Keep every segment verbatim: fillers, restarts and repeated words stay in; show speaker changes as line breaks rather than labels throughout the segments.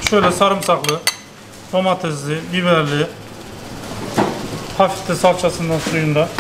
Şöyle sarımsaklı, domatesli, biberli, hafif de salçasından suyunda.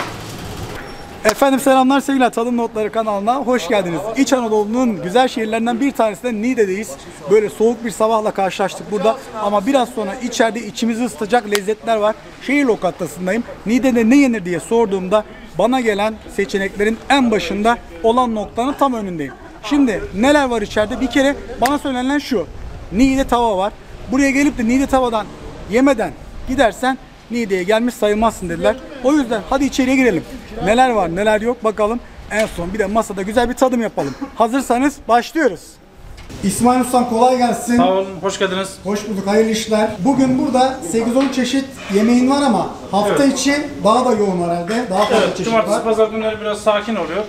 Efendim selamlar sevgiler, Tadım Notları kanalına hoş geldiniz. İç Anadolu'nun güzel şehirlerinden bir tanesinden Niğde'deyiz. Böyle soğuk bir sabahla karşılaştık burada ama biraz sonra içeride içimizi ısıtacak lezzetler var. Şehir lokantasındayım. Niğde'de ne yenir diye sorduğumda bana gelen seçeneklerin en başında olan noktanın tam önündeyim. Şimdi neler var içeride? Bir kere bana söylenen şu: Niğde tava var. Buraya gelip de Niğde tavadan yemeden gidersen Niğde'ye gelmiş sayılmazsın dediler. O yüzden hadi içeriye girelim. Neler var neler yok bakalım. En son bir de masada güzel bir tadım yapalım. Hazırsanız başlıyoruz. İsmail Ustam kolay gelsin.
Sağ olun, hoş geldiniz.
Hoş bulduk, hayırlı işler. Bugün burada sekiz on çeşit yemeğin var ama hafta evet. içi daha da yoğun herhalde. Daha fazla
evet,
çeşit
cumartesi,
var.
pazar günleri biraz sakin oluyor.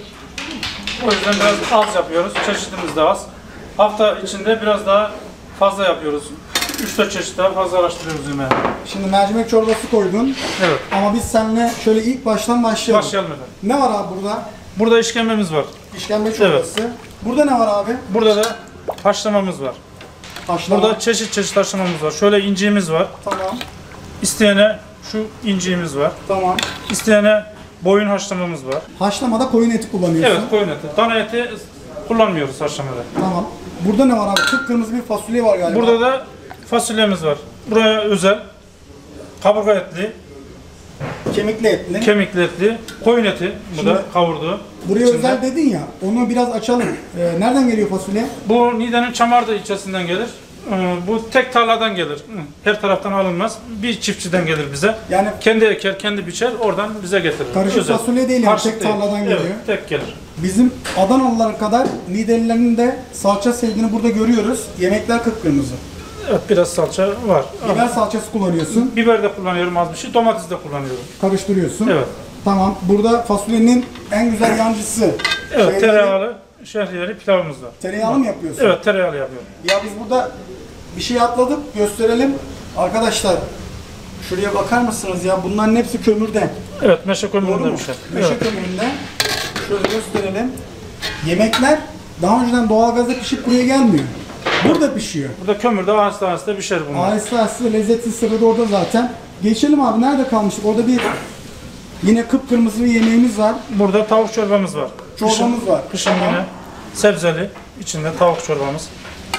O yüzden biraz az yapıyoruz. Çeşitimiz de az. Hafta içinde biraz daha fazla yapıyoruz. üç dört çeşit daha fazla araştırıyoruz yemeği.
Şimdi mercimek çorbası koydun.
Evet.
Ama biz seninle şöyle ilk baştan başlayalım.
Başlayalım efendim.
Ne var abi burada?
Burada işkembemiz var.
İşkembe çorbası. Evet. Burada ne var abi?
Burada da haşlamamız var.
Haşlama.
Burada çeşit çeşit haşlamamız var. Şöyle inciğimiz var.
Tamam.
İsteyene şu inciğimiz var.
Tamam.
İsteyene boyun haşlamamız var.
Haşlamada koyun eti kullanıyorsun.
Evet, koyun eti. Dana eti kullanmıyoruz haşlamada.
Tamam. Burada ne var abi? Kıpkırmızı bir fasulye var galiba.
Burada da fasulyemiz var. Buraya özel kaburga etli,
kemikli etli,
kemikli etli, koyun eti. Bu
Şimdi,
da kavurdu.
Buraya
içinde.
özel dedin ya, onu biraz açalım. Ee, nereden geliyor fasulye?
Bu Niğde'nin Çamarda ilçesinden gelir. Ee, bu tek tarladan gelir. Her taraftan alınmaz. Bir çiftçiden gelir bize.
Yani
kendi eker, kendi biçer, oradan bize getirir.
Karışık özel. Fasulye değil yani, Karışık tek tarladan değil. Geliyor.
Evet, tek gelir.
Bizim Adanalılar kadar Niğdelilerin de salça sevdiğini burada görüyoruz. Yemekler kıpkırmızı.
Evet, biraz salça var.
Biber salçası kullanıyorsun.
Biber de kullanıyorum az bir şey, domates de kullanıyorum.
Karıştırıyorsun.
Evet.
Tamam. Burada fasulyenin en güzel yancısı.
Evet,
Şeyleri,
tereyağlı, şehriyeli pilavımız var.
Tereyağlı mı yapıyorsun?
Evet, tereyağlı yapıyorum.
Ya biz burada bir şey atladık, gösterelim. Arkadaşlar şuraya bakar mısınız ya? Bunların hepsi kömürden.
Evet, meşe kömüründen bir şey.
Meşe
Evet.
kömüründen. Şöyle gösterelim. Yemekler daha önceden doğalgazda pişip buraya gelmiyor. Burada pişiyor.
Burada kömürde aheste aheste pişer bunlar.
Aheste aheste lezzetin sırrı da orada zaten. Geçelim abi, nerede kalmıştık? Orada bir yine kıpkırmızı bir yemeğimiz var.
Burada tavuk çorbamız var.
Çorbamız
kışın,
var.
Kışın
Tamam.
yine sebzeli, içinde tavuk çorbamız.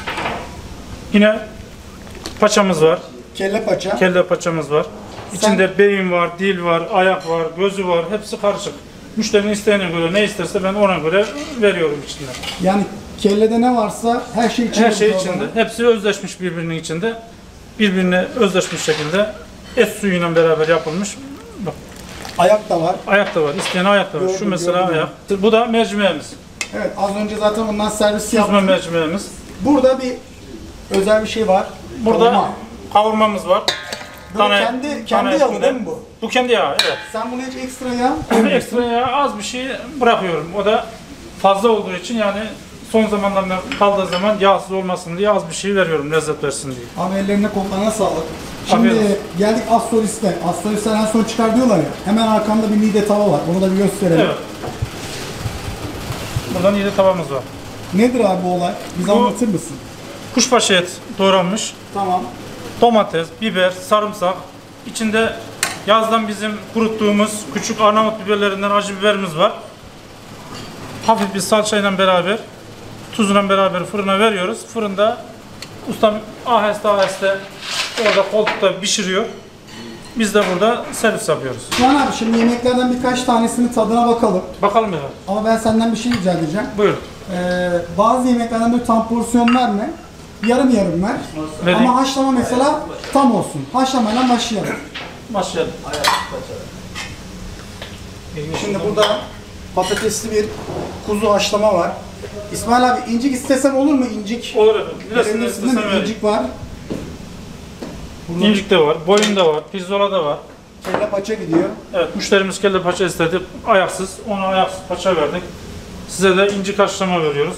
Yine paçamız var.
Kelle paça.
Kelle paçamız var. İçinde Sen... beyin var, dil var, ayak var, gözü var. Hepsi karışık. Müşterinin isteğine göre ne isterse ben ona göre veriyorum içinde.
Yani kellede ne varsa her şey içinde.
Her şey içinde. Hepsi özleşmiş birbirinin içinde. Birbirine özleşmiş şekilde et suyuyla beraber yapılmış. Bak.
Ayak da var.
Ayak da var. İsteyen ayak da var.
Gördüm,
Şu mesela
gördüm.
ayak. Bu da mercimeğimiz.
Evet, az önce zaten ondan servis
Süzme
yaptık.
mercimeğimiz.
Burada bir özel bir şey var.
Burada kavurma. Kavurmamız var.
Böyle kendi kendi yağı değil mi bu?
Bu kendi yağı, evet.
Sen bunu hiç ekstra yağ koymuyorsun.
Ekstra yağ az bir şey bırakıyorum. O da fazla olduğu için, yani son zamanlarda kaldığı zaman yağsız olmasın diye az bir şey veriyorum, lezzet versin diye.
Abi ellerine kollarına sağlık. Şimdi
Afiyet.
geldik Assolist'e. Assolist'ten en son çıkar diyorlar ya. Hemen arkamda bir Niğde tava var. Onu da bir gösterelim.
Evet. Burada Niğde tavamız var.
Nedir abi bu olay? Bize
Bu,
anlatır mısın?
Kuşbaşı et doğranmış.
Tamam.
Domates, biber, sarımsak. İçinde yazdan bizim kuruttuğumuz küçük Arnavut biberlerinden acı biberimiz var. Hafif bir salçayla beraber, tuzla beraber fırına veriyoruz. Fırında ustam aheste aheste orada koltukta pişiriyor. Biz de burada servis yapıyoruz.
Can abi, şimdi yemeklerden birkaç tanesinin tadına bakalım.
Bakalım ya.
Ama ben senden bir şey rica edeceğim.
Buyurun.
Ee, bazı yemeklerden böyle tam porsiyon verme. Yarım yarım ver.
Vereyim.
Ama haşlama mesela tam olsun. Haşlamayla başlayalım.
Başlayalım.
Şimdi burada patatesli bir kuzu haşlama var. İsmail abi, incik istesem olur mu? İncik.
Olur efendim. Neresinde
Verebilirsin değil mi?
istesem
İncik var. Burada
İncik de var, boyun da var, pirzola da var.
kelle paça gidiyor.
Evet, müşterimiz kelle paça istedi. Ayaksız, ona ayaksız paça verdik. Size de incik haşlama veriyoruz.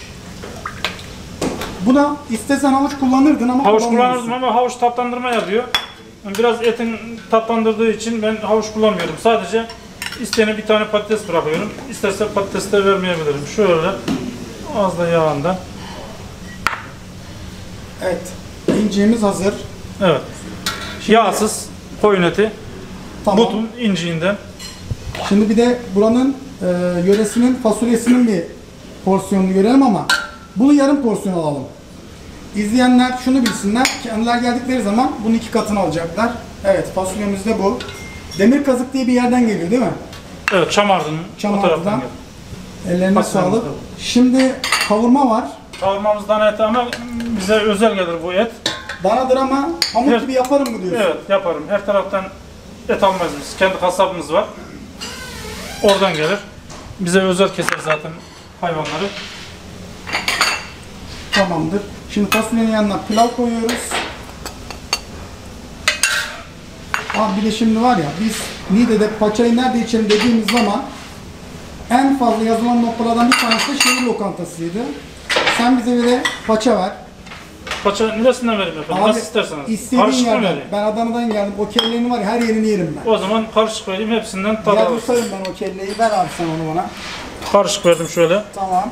Buna istesen havuç kullanırdın ama
Havuç
kullanmamışsın.
kullanırdım ama havuç tatlandırma yapıyor. Biraz etin tatlandırdığı için ben havuç kullanmıyorum. Sadece isteyene bir tane patates bırakıyorum. İsterse patates de vermeyebilirim. Şöyle az da yağından.
Evet. İnciğimiz hazır.
Evet. Yağsız koyun eti.
Tamam.
Butun inciğinden.
Şimdi bir de buranın e, yöresinin fasulyesinin bir porsiyonunu görelim ama bunu yarım porsiyon alalım. İzleyenler şunu bilsinler, kendiler geldikleri zaman bunun iki katını alacaklar. Evet, fasulyemiz de bu. Demir Kazık diye bir yerden geliyor değil mi?
Evet, Çamardı'nın o
Çamardı'dan.
taraftan geliyor.
Ellerine
Fasulyemiz
sağlık.
de bu.
Şimdi kavurma var.
Kavurmamız dana eti ama bize özel gelir bu et.
Danadır ama pamuk
Evet.
gibi yaparım mı diyorsun?
Evet, yaparım. Her taraftan et almayız biz. Kendi kasabımız var. Oradan gelir. Bize özel keser zaten hayvanları.
Tamamdır. Şimdi fasulyenin yanına pilav koyuyoruz. Abi bir de şimdi var ya, biz Niğde'de paçayı nerede içelim dediğimiz zaman en fazla yazılan noktalardan bir tanesi de şehir lokantasıydı. Sen bize bir de paça ver.
Paça neresinden vereyim efendim?
Abi
Nasıl isterseniz.
istediğin
Karışık mı
yerden.
vereyim?
Ben Adana'dan geldim. O kellenin var ya, her yerini yerim ben.
O zaman karışık vereyim, hepsinden tadı
Gel
alırsın.
tutarım ben o kelleyi. Ver abi sen onu bana.
Karışık verdim şöyle.
Tamam.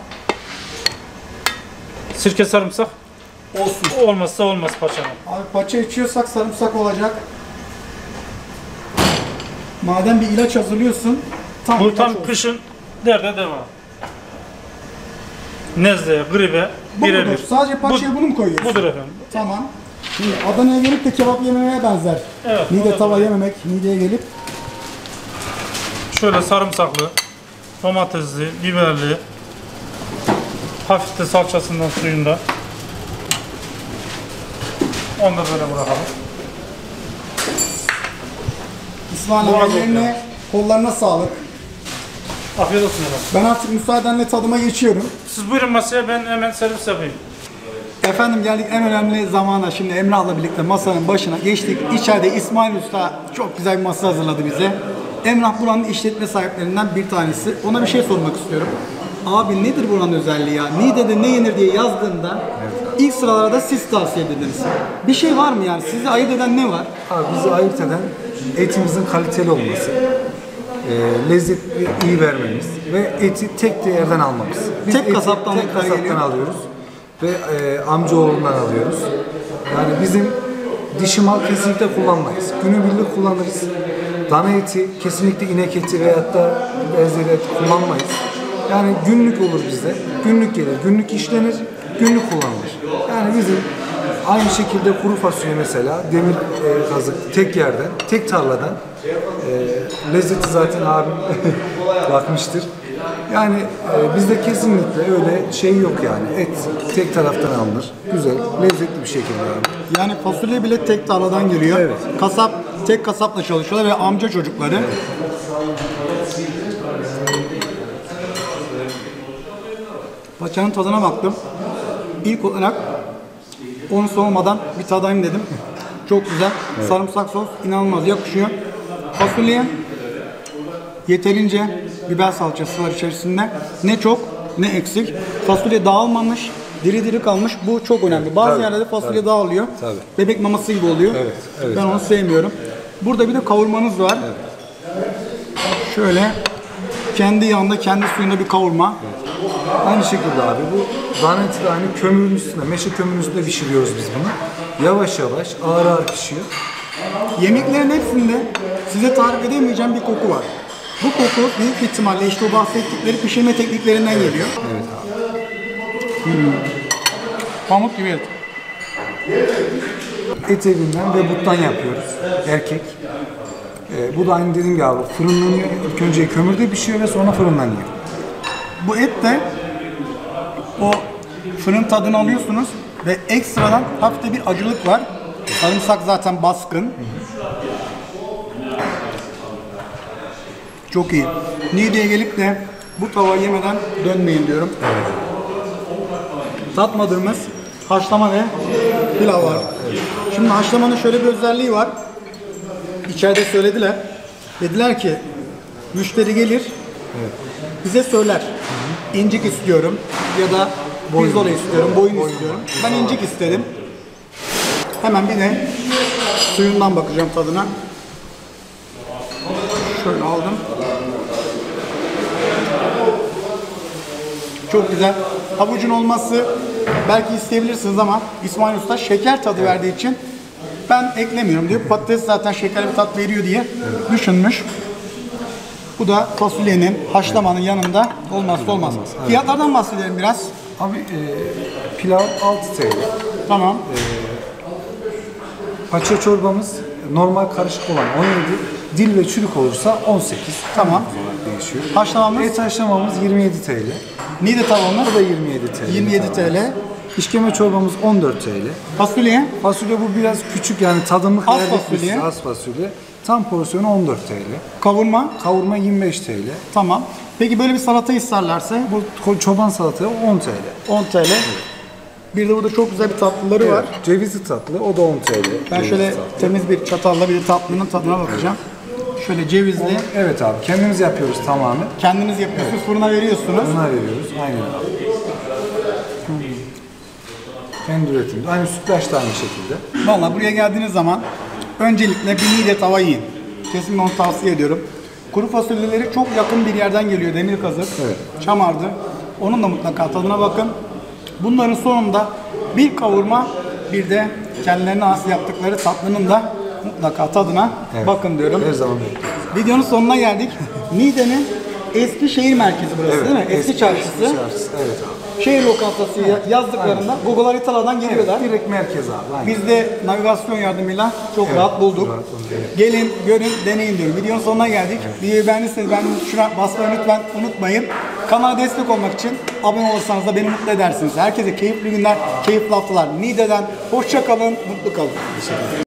Sirke sarımsak
Olsun.
olmazsa olmaz paçanın.
Abi paça içiyorsak sarımsak olacak. Madem bir ilaç hazırlıyorsun, tam
Bu
ilaç
tam
olsun.
kışın derde devam. Nezle, gribe
Bu
birebir.
mudur? Sadece paçaya
Bu-
bunu mu koyuyorsun?
Budur efendim.
Tamam. Şimdi Adana'ya gelip de kebap yememeye benzer.
Evet, o
Niğde
da
tava
doğru.
yememek, Niğde'ye gelip
Şöyle sarımsaklı, domatesli, biberli, hafif de salçasından suyunda. Onu da böyle bırakalım.
İsmail
Bu az
abi ellerine,
oldu.
kollarına sağlık.
Afiyet olsun efendim.
Ben artık müsaadenle tadıma geçiyorum.
Siz buyurun masaya, ben hemen servis yapayım.
Efendim geldik en önemli zamana. Şimdi Emrah'la birlikte masanın başına geçtik. İçeride İsmail Usta çok güzel bir masa hazırladı bize. Emrah buranın işletme sahiplerinden bir tanesi. Ona bir şey sormak istiyorum. Abi nedir buranın özelliği ya? Niğde'de ne yenir diye yazdığında ilk sıralarda siz tavsiye edildiniz. Bir şey var mı yani? Sizi ayırt eden ne var?
Abi bizi ayırt eden etimizin kaliteli olması, e, lezzet iyi vermemiz ve eti tek bir yerden almamız. Biz
Tek
eti
kasaptan
tek
yukarı
kasaptan
geliyor.
alıyoruz ve e, amcaoğlundan alıyoruz. Yani bizim dişi mal kesinlikle kullanmayız. Günübirlik kullanırız. Dana eti, kesinlikle inek eti veyahut da benzeri et kullanmayız. Yani günlük olur bizde. Günlük gelir, günlük işlenir, günlük kullanılır. Yani bizim aynı şekilde kuru fasulye mesela demir e, kazık tek yerden, tek tarladan e, lezzeti zaten abim bakmıştır. Yani e, bizde kesinlikle öyle şey yok yani. Et tek taraftan alınır. Güzel, lezzetli bir şekilde abi.
Yani fasulye bile tek tarladan geliyor.
Evet.
Kasap, tek kasapla çalışıyorlar ve amca çocukları. Paçanın tadına baktım. İlk olarak onu soğumadan bir tadayım dedim. Çok güzel. Sarımsak sos inanılmaz yakışıyor. Fasulye yeterince biber salçası var içerisinde. Ne çok ne eksik. Fasulye dağılmamış, diri diri kalmış. Bu çok önemli. Bazı
Tabii,
yerlerde fasulye
tabii.
dağılıyor.
Tabii.
Bebek maması gibi oluyor.
Evet, evet.
Ben onu sevmiyorum. Burada bir de kavurmanız var. Şöyle kendi yağında, kendi suyunda bir kavurma.
Aynı şekilde abi bu dana eti de aynı kömürün üstünde, meşe kömürün üstünde pişiriyoruz biz bunu. Yavaş yavaş, ağır ağır pişiyor.
Yemeklerin hepsinde size tarif edemeyeceğim bir koku var. Bu koku büyük ihtimalle işte o bahsettikleri pişirme tekniklerinden geliyor.
Evet abi.
Hmm. Pamuk gibi et.
Et evinden ve buttan yapıyoruz. Erkek. Ee, bu da aynı dediğim gibi abi fırınlanıyor. İlk önce kömürde pişiyor ve sonra fırınlanıyor.
Bu et de o fırın tadını alıyorsunuz ve ekstradan hafif de bir acılık var. Sarımsak zaten baskın. Çok iyi. Niğde'ye gelip de bu tava yemeden dönmeyin diyorum. Tatmadığımız haşlama ve pilav var. Şimdi haşlamanın şöyle bir özelliği var. İçeride söylediler. Dediler ki müşteri gelir, bize söyler. İncik istiyorum ya da pirzola istiyorum, boyun istiyorum. Ben incik istedim. Hemen bir de suyundan bakacağım tadına. Şöyle aldım. Çok güzel. Havucun olması belki isteyebilirsiniz ama İsmail Usta şeker tadı verdiği için ben eklemiyorum diyor. Patates zaten şekerli bir tat veriyor diye düşünmüş. Bu da fasulyenin, haşlamanın yanında olmazsa olmaz.
Evet.
Fiyatlardan bahsedelim biraz.
Abi e, pilav altı T L.
Tamam.
Paça çorbamız normal karışık olan on yedi, dil ve çürük olursa on sekiz.
Tamam.
Olarak değişiyor.
Haşlamamız,
Et haşlamamız yirmi yedi T L.
nide tavuğumuz
Bu da yirmi yedi T L.
yirmi yedi T L.
İşkembe çorbamız on dört T L.
Fasulye,
Fasulye bu biraz küçük yani tadımlık
Az
elde
fasulye.
etmiş, az fasulye. Tam porsiyonu on dört T L.
kavurma,
Kavurma yirmi beş T L.
tamam. Peki böyle bir salata isterlerse bu
Bu çoban salatası on T L.
on T L. Bir de burada çok güzel bir tatlıları var.
Evet, cevizli tatlı o da on T L.
Ben
Cevizli
şöyle
tatlı.
temiz bir çatalla bir de tatlının tadına bakacağım. Şöyle cevizli,
Evet abi kendimiz yapıyoruz tamamen.
kendiniz yapıyorsunuz, fırına veriyorsunuz.
Bunlar veriyoruz. Aynen abi. Kendi üretimde. Aynı sütlaç da aynı şekilde.
Vallahi buraya geldiğiniz zaman öncelikle bir mide tava yiyin. Kesinlikle onu tavsiye ediyorum. Kuru fasulyeleri çok yakın bir yerden geliyor, demir kazık,
Evet.
çamardı. Onun da mutlaka tadına bakın. Bunların sonunda bir kavurma, bir de kendilerine has yaptıkları tatlının da mutlaka tadına
Evet.
bakın diyorum.
Her zaman bekliyoruz.
Videonun sonuna geldik. Niğde'nin eski şehir merkezi burası değil mi? Eski, çarşısı.
Çarşısı. Evet abi.
Şehir lokantası yazdıklarında Google haritalardan geliyorlar.
Evet, direkt merkez abi. Aynen.
Biz de navigasyon yardımıyla çok
Evet,
rahat bulduk.
rahat bulduk, evet.
Gelin, görün, deneyin diyorum. Videonun sonuna geldik. Videoyu beğendiyseniz ben şuna basmayı lütfen unutmayın. Kanala destek olmak için abone olursanız da beni mutlu edersiniz. Herkese keyifli günler, keyifli haftalar. Niğde'den hoşça kalın, mutlu kalın.